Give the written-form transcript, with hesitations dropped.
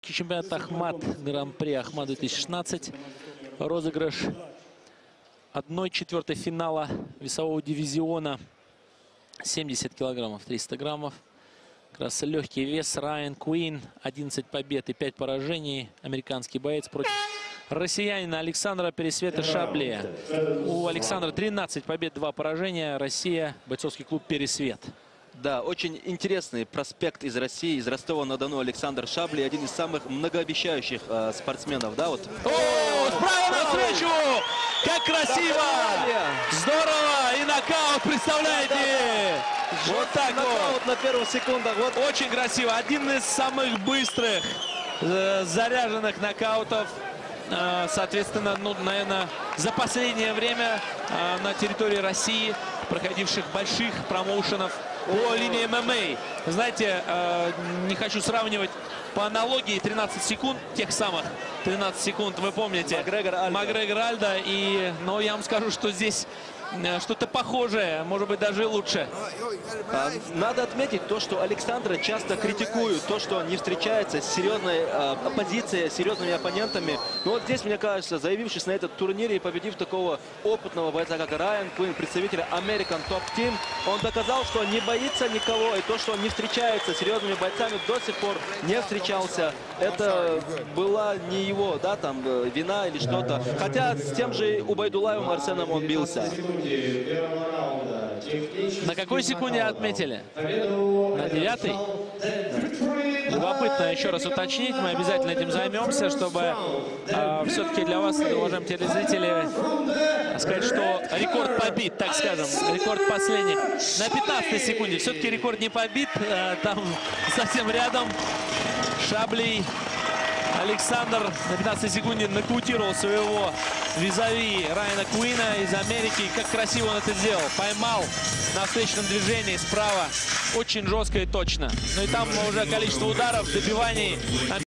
Московский чемпионат Ахмат, Гран-при Ахмат 2016. Розыгрыш 1/4 финала весового дивизиона 70 килограммов, 300 граммов. Как раз легкий вес. Райан Куин, 11 побед и 5 поражений. Американский боец против россиянина Александра Пересвета Шабли. У Александра 13 побед, 2 поражения. Россия, бойцовский клуб Пересвет. Да, очень интересный проспект из России, из Ростова-на-Дону. Александр Шабли, один из самых многообещающих спортсменов, да, вот. О, справа навстречу! Как красиво! Здорово! И нокаут, представляете? Вот так вот. На первых секундах. Вот. Очень красиво. Один из самых быстрых, заряженных нокаутов. Соответственно, ну, наверное, за последнее время на территории России, проходивших больших промоушенов по линии ММА. Знаете, не хочу сравнивать по аналогии 13 секунд, тех самых 13 секунд, вы помните, Макгрегор Альдо. Но я вам скажу, что здесь что-то похожее, может быть, даже и лучше. Надо отметить то, что Александра часто критикуют, то, что он не встречается с серьезной оппозицией, с серьезными оппонентами. Но вот здесь, мне кажется, заявившись на этот турнире и победив такого опытного бойца, как Райан Куин, представителя American Top Team, он доказал, что он не боится никого. И то, что он не встречается с серьезными бойцами, до сих пор не встречался. Это была не его, да, там, вина или что-то. Хотя с тем же Убайдулаевым Арсеном он бился. На какой секунде отметили? На 9-й? Любопытно еще раз уточнить. Мы обязательно этим займемся, чтобы все-таки для вас, уважаемые телезрители, сказать, что рекорд побит, так скажем. Рекорд последний. На 15-й секунде. Все-таки рекорд не побит. Там совсем рядом Шабли. Александр на 15 секунде нокаутировал своего визави Райана Куина из Америки. Как красиво он это сделал. Поймал на встречном движении справа. Очень жестко и точно. Ну и там уже количество ударов, добиваний.